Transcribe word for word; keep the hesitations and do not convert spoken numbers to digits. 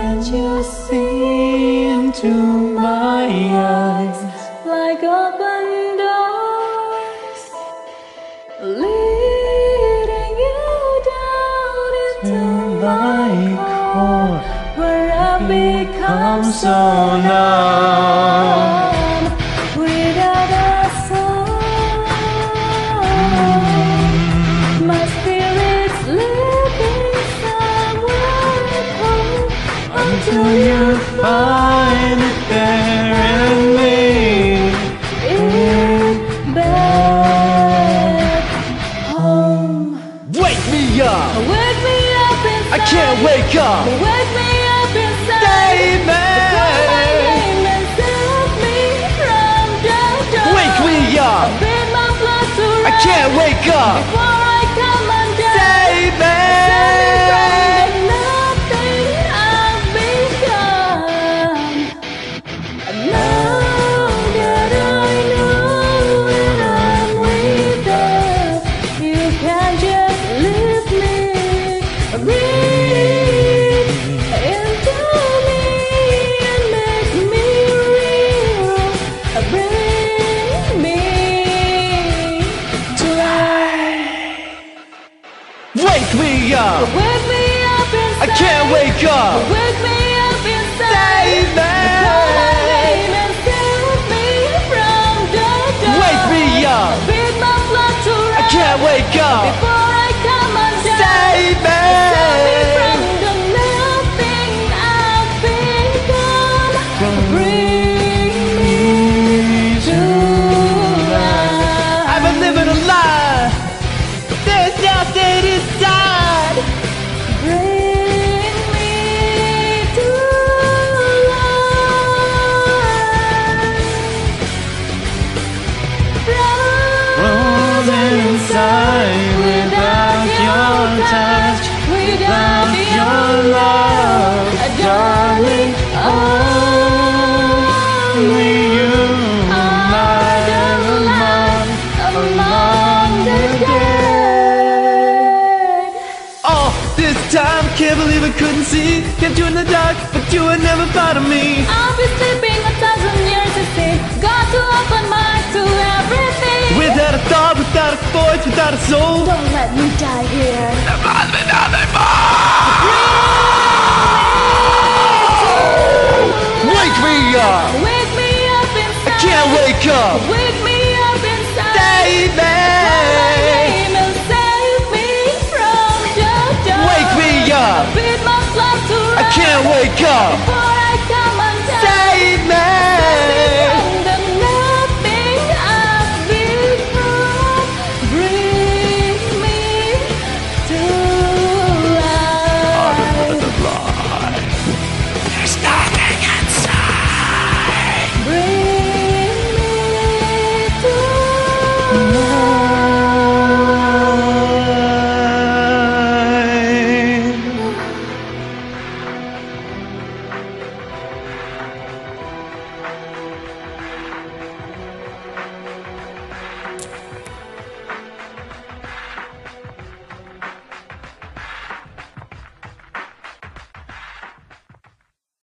Can't you see into my eyes like open doors, leading you down into my core, where I become so numb without a soul. My spirit's living somewhere at home until you find it there in me, in bed, home. Wake me up! Wake me up inside. I can't wake up! Wake me up inside. Save me! Call my name and save me from the dark. Wake me up! Bid my blood to I run can't wake up! before I come undone. Save me! Save me from the nothing I've become. Now that I know when I'm with you, you can just lift me, breathe into me and make me real. Bring me to life. Wake me up! Wake me up inside. I can't wake up! Wake me up inside. Save me! Call my name and save me from the dark. Wake me up! Bid my blood to run I can't wake up! before I come undone. Save me! Save me from the nothing I've become. Bring me to life. I've been living a lie! There's nothing inside! Bring me to life. Frozen inside without your touch, without your love, darling, only you are the light among the dead. Oh, this time can't believe I couldn't see. Kept you in the dark, but you were never part of me. I'll be sleeping a thousand years to see. Got to open my eyes to everything. Without a thought, without a voice, without a soul. Don't let me die here. Wake me up! Wake me up inside. I can't wake up! Wake me up inside. Save me! Name and save me from the dark. Wake me up! Bid my blood to I run can't wake up! before